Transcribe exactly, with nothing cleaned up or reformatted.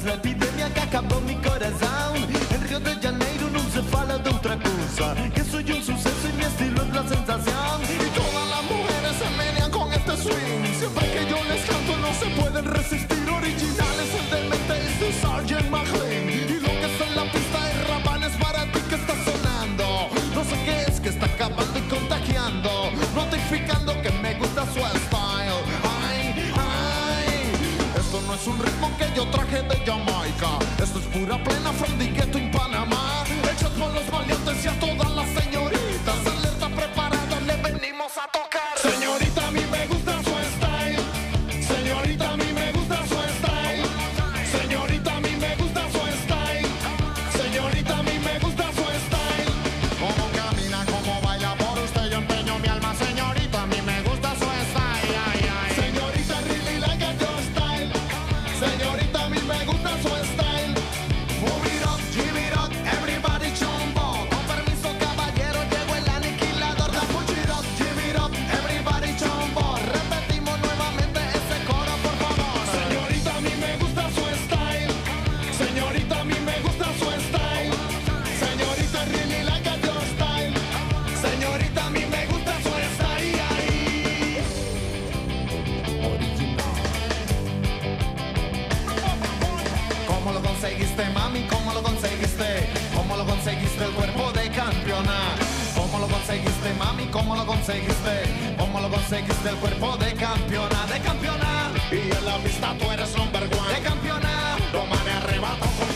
la epidemia que acabó mi corazón. En Río de Janeiro no se fala de otra cosa, que soy un suceso y mi estilo es la sensación. Y todas las mujeres se menean con este swing. Siempre que yo les canto no se pueden resistir. Originales, el demente es de Sergeant McLean. Y lo que está en la pista es Rabanes para ti que está sonando. No sé qué es que está acabando y contagiando, notificando que me gusta su style. Ay, ay, esto no es un ritmo que yo traje de Jamaica. Esto es pura plena from the ghetto en Panamá. Hechos por los valientes y a todas las señoritas. Alerta preparada, le venimos a tocar. Señorita, a mí me gusta su style. Señorita, a mí me gusta su style. Señorita, a mí me gusta su style. Señorita, a mí me gusta su style. Cómo camina, cómo baila, por usted yo empeño mi alma. Señorita, a mí me gusta su style. Ay, ay. Señorita, really like a your style. Señorita, a mí me gusta su style. Move it up, give it up, everybody chombo. Con permiso, caballero, llegó el aniquilador. Da push it up, give it up, everybody chombo. Repetimos nuevamente ese coro, por favor. Señorita, a mí me gusta su style. Señorita, a mí me gusta su style. Señorita, really like a your style. Señorita, a mí me gusta su style. ¿Cómo lo conseguiste, mami? ¿Cómo lo conseguiste? ¿Cómo lo conseguiste el cuerpo de campeona? ¿Cómo lo conseguiste, mami? ¿Cómo lo conseguiste? ¿Cómo lo conseguiste el cuerpo de campeona? De campeona. Y en la pista tú eres number one. De campeona. Toma, me arrebato.